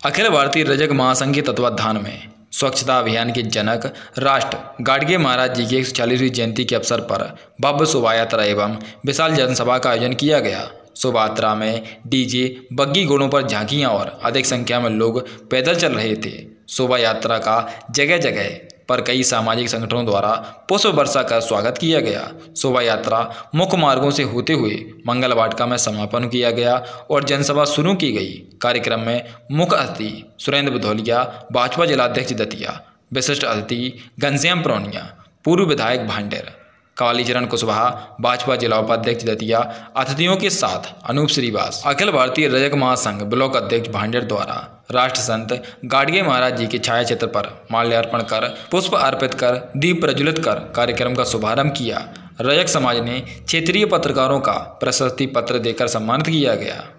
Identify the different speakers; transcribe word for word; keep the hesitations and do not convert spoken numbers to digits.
Speaker 1: अखिल भारतीय रजक महासंघ के तत्वाधान में स्वच्छता अभियान के जनक राष्ट्र गाडगे महाराज जी की एक सौ चालीसवीं जयंती के अवसर पर भव्य शोभा यात्रा एवं विशाल जनसभा का आयोजन किया गया। शोभा यात्रा में डीजे, बग्गी घोड़ों पर झांकियां और अधिक संख्या में लोग पैदल चल रहे थे। शोभा यात्रा का जगह जगह पर कई सामाजिक संगठनों द्वारा पुष्प वर्षा कर स्वागत किया गया। शोभा यात्रा मुख्य मार्गों से होते हुए मंगल वाटिका में समापन किया गया और जनसभा शुरू की गई। कार्यक्रम में मुख्य अतिथि सुरेंद्र भदौलिया, भाजपा जिलाध्यक्ष दतिया, विशिष्ट अतिथि घनश्याम प्रौनिया, पूर्व विधायक भांडेर, कालीचरण कुशवाहा, भाजपा जिला उपाध्यक्ष दतिया, अतिथियों के साथ अनूप श्रीवास, अखिल भारतीय रजक महासंघ ब्लॉक अध्यक्ष भांडेर द्वारा राष्ट्र संत गाडगे महाराज जी के छाया चित्र पर माल्यार्पण कर, पुष्प अर्पित कर, दीप प्रज्वलित कर कार्यक्रम का शुभारंभ किया। रजक समाज ने क्षेत्रीय पत्रकारों का प्रशस्ति पत्र देकर सम्मानित किया गया।